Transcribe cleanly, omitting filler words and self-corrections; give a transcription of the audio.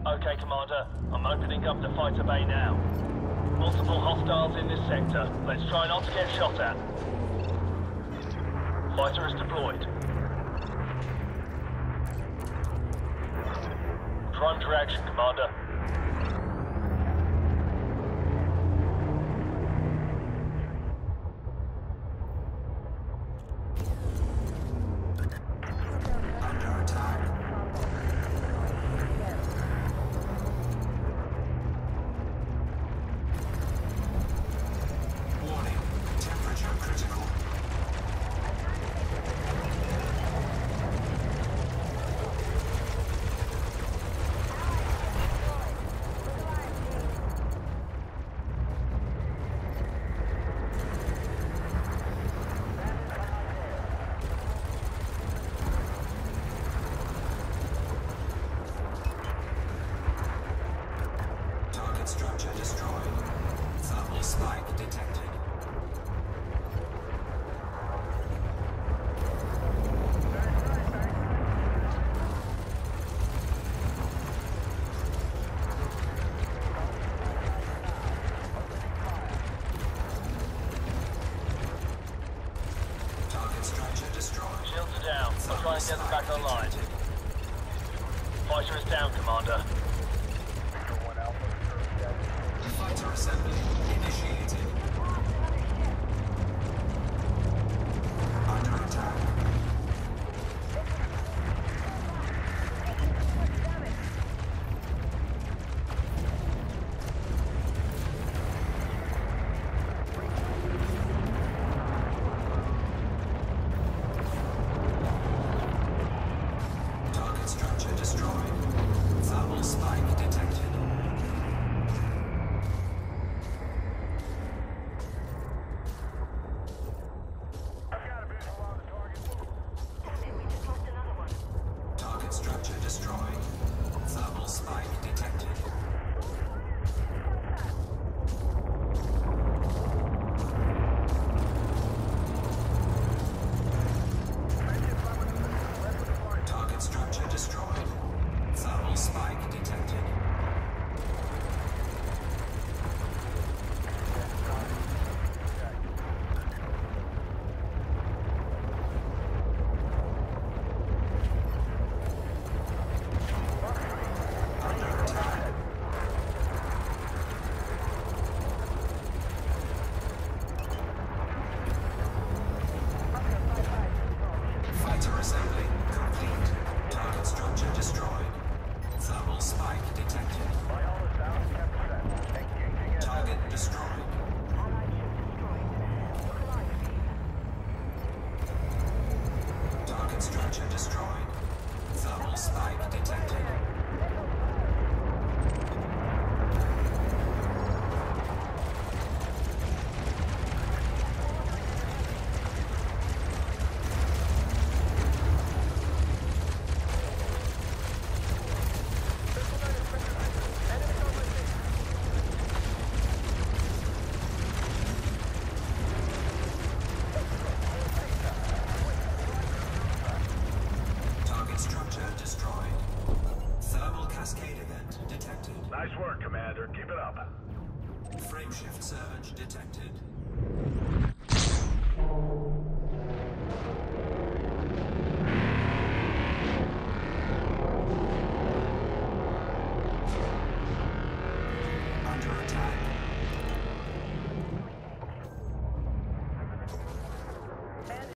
Okay, Commander. I'm opening up the fighter bay now. Multiple hostiles in this sector. Let's try not to get shot at. Fighter is deployed. Prime to action, Commander. Structure destroyed. Thermal spike detected. Target structure destroyed. Shields are down. I'll try and get them back online. Fighter is down, Commander. Fighter assembly initiated. Under attack. Target structure destroyed. Thermal spike detected. Structure destroyed. Thermal spike detected. Target structure destroyed. Thermal spike detected. Assembly complete. Target structure destroyed. Thermal spike detected. Target destroyed. Target structure destroyed. Thermal spike detected. Structure destroyed. Thermal cascade event detected. Nice work, Commander. Keep it up. Frameshift surge detected.